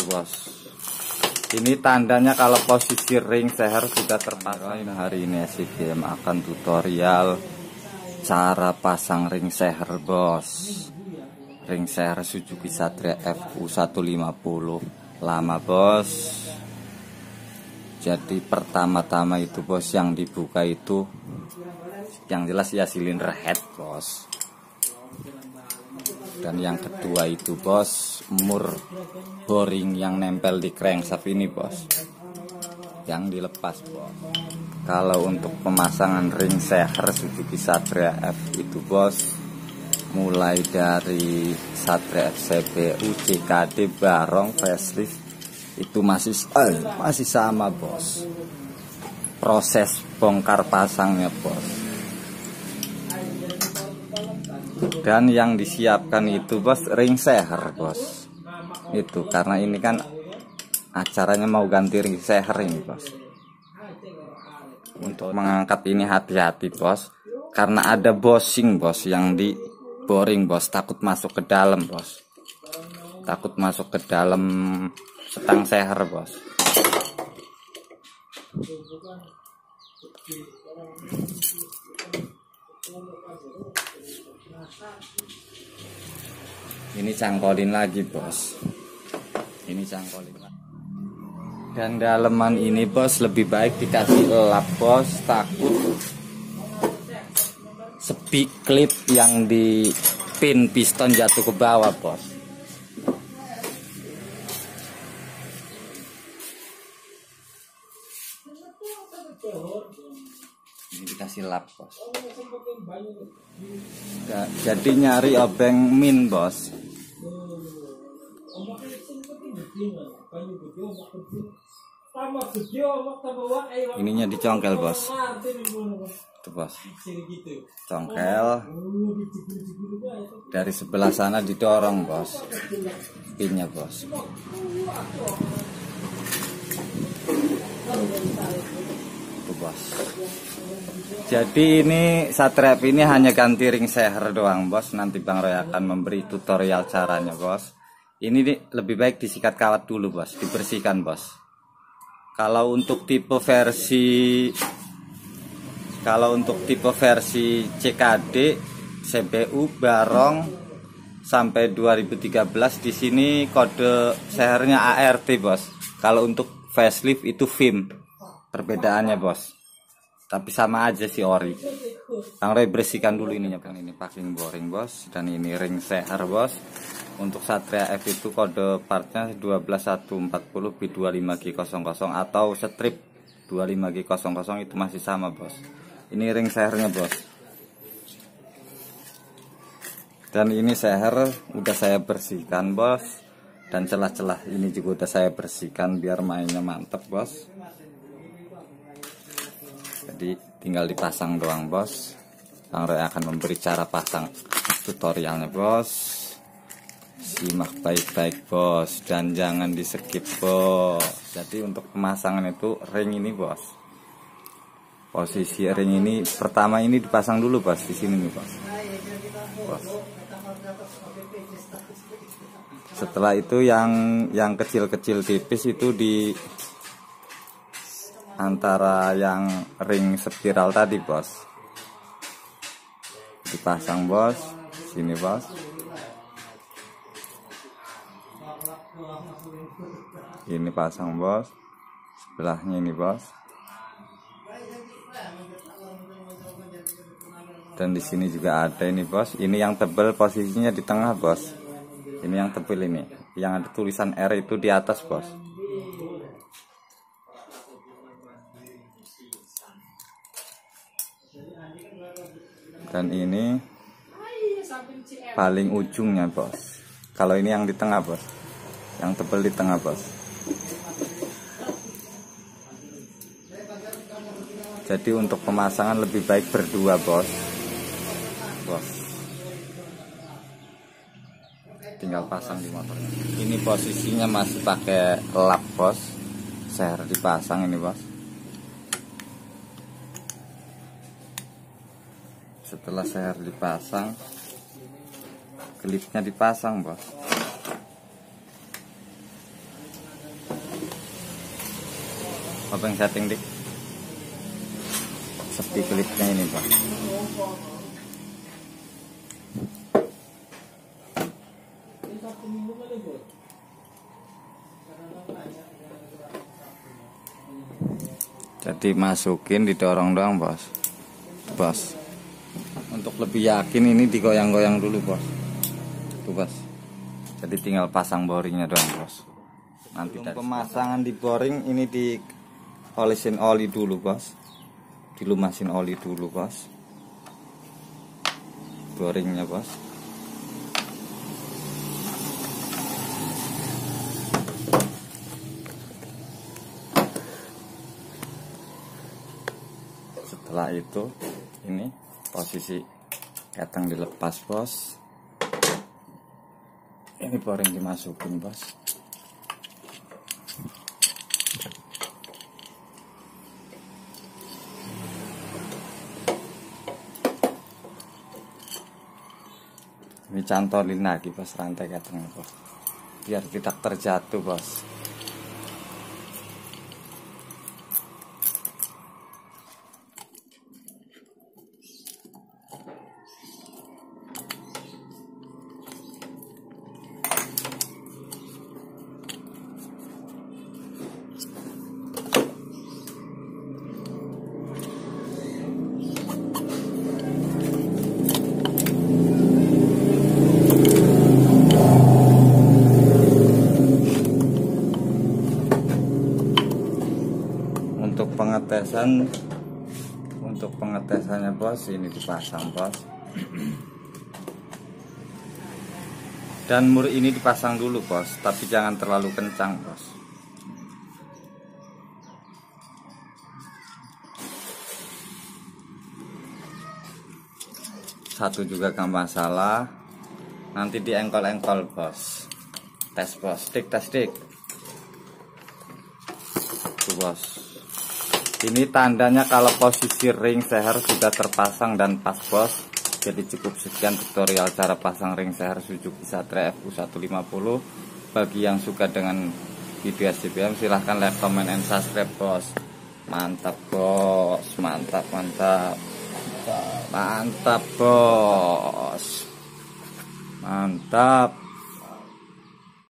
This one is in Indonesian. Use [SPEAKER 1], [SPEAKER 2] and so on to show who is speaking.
[SPEAKER 1] bos. Ini tandanya kalau posisi ring seher sudah terpasang. Hari ini SCGM akan tutorial cara pasang ring seher bos. Ring seher Suzuki Satria FU 150 lama bos. Jadi pertama-tama itu bos, yang dibuka itu yang jelas ya silinder head bos. Dan yang kedua itu bos, mur boring yang nempel di crankshaft ini bos, yang dilepas bos. Kalau untuk pemasangan ring seher Suzuki Satria F itu bos, mulai dari Satria F CBU, CKD, Barong, facelift itu masih sama bos. Proses bongkar pasangnya bos. Dan yang disiapkan itu bos ring seher bos. Itu karena ini kan acaranya mau ganti ring seher ini bos. Untuk mengangkat ini hati-hati bos, karena ada bushing bos yang di boring bos, takut masuk ke dalam bos. Takut masuk ke dalam setang seher bos. Ini cangkolin lagi bos. Ini cangkolin lagi. Dan daleman ini bos lebih baik dikasih lap bos, takut speed clip yang di pin piston jatuh ke bawah bos. Ini dikasih lap bos. Jadi nyari obeng min bos. Ininya dicongkel bos. Itu bos. Congkel. Dari sebelah sana didorong bos. Pinnya bos. Itu bos. Jadi ini Satria ini hanya ganti ring seher doang bos. Nanti Bang Roy akan memberi tutorial caranya bos. Ini lebih baik disikat kawat dulu bos, dibersihkan bos. Kalau untuk tipe versi CKD, CBU, Barong sampai 2013 di sini kode sehernya ART bos. Kalau untuk facelift itu VIM. Perbedaannya bos. Tapi sama aja sih ori. Bang Roy bersihkan dulu ininya kan, ini packing boring bos, dan ini ring seher bos. Untuk Satria F itu kode partnya 12140 B25G00 atau strip 25G00 itu masih sama bos. Ini ring sehernya bos. Dan ini seher udah saya bersihkan bos. Dan celah-celah ini juga udah saya bersihkan biar mainnya mantep bos. Jadi tinggal dipasang doang bos. Bang Roy akan memberi cara pasang tutorialnya bos. Simak baik-baik bos, dan jangan di skip bos. Jadi untuk pemasangan itu ring ini bos, posisi ring ini pertama ini dipasang dulu bos, di sini nih bos. Setelah itu yang kecil-kecil tipis itu di antara yang ring spiral tadi bos, dipasang bos, sini bos. Ini pasang bos, sebelahnya ini bos. Dan di sini juga ada ini bos. Ini yang tebal posisinya di tengah bos. Ini yang tebal ini, yang ada tulisan R itu di atas bos. Dan ini paling ujungnya bos. Kalau ini yang di tengah bos, yang tebal di tengah bos. Jadi untuk pemasangan lebih baik berdua bos. Tinggal pasang di motornya. Ini posisinya masih pakai lap bos. Seher dipasang ini bos. Setelah seher dipasang, klipnya dipasang bos. Apa yang setting dik? Sepi klipnya ini bos. Jadi masukin, didorong doang bos. Untuk lebih yakin ini digoyang-goyang dulu bos. Tuh bos. Jadi tinggal pasang boringnya doang bos. Nanti pemasangan di boring ini diolesin oli dulu bos. Dilumasin oli dulu bos. Boringnya bos. Setelah itu ini posisi ketang dilepas bos. Ini boring dimasukin bos. Ini cantolin lagi bos rantai ketangnya bos, biar tidak terjatuh bos. Untuk pengetesannya bos, ini dipasang bos. Dan mur ini dipasang dulu bos, tapi jangan terlalu kencang bos. Satu juga gak masalah, nanti diengkol-engkol bos. Tes bos, tes dik. Tuh bos. Ini tandanya kalau posisi ring seher sudah terpasang dan pas bos. Jadi cukup sekian tutorial cara pasang ring seher Suzuki Satria FU150. Bagi yang suka dengan video SCBM silahkan like, comment, and subscribe bos. Mantap bos, mantap bos, mantap.